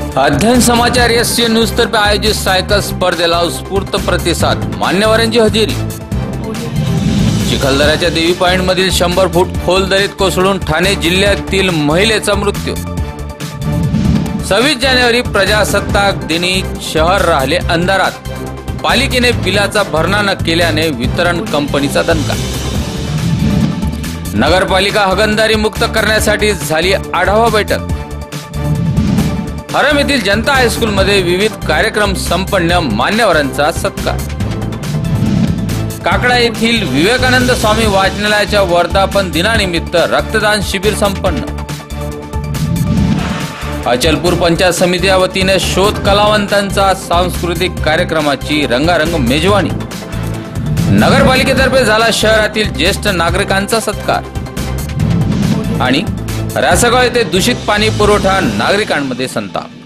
अध्ययन समाचार SC news तर्फे आयोजित सायकल स्पर्धेला उत्स्फूर्त प्रतिसाद, मान्यवरांची हजेरी। चिखलदऱ्याच्या देवी पॉइंट मधील 100 फूट खोल दरीत कोसळून ठाणे जिल्ह्यातील महिलेचा मृत्यू। 26 जानेवारी प्रजासत्ताक दिनी शहर राहिले अंधारात, पालिकेने बिलाचा भरणा न केल्याने वितरण कंपनीचा दणका। नगरपालिका हगणदारी मुक्त करण्यासाठी झाली आढावा बैठक। हरम येथील जनता हायस्कूल मध्ये विविध कार्यक्रम संपन्न, मान्यवरांचा सत्कार। काकडा येथील विवेकानंद स्वामी वाचनालयाच्या वर्धापन दिनानिमित्त रक्तदान शिबिर संपन्न। अचलपूर पंचायत समितीच्या वतीने शोध कलावंतांचा सांस्कृतिक कार्यक्रमाची रंगारंग मेजवानी। नगरपालिकेतर्फे झाला शहरातील ज्येष्ठ नागरिकांचा सत्कार। आणि रासगाव येथे दूषित पाणी पुरवठा, नागरिकांमध्ये संताप।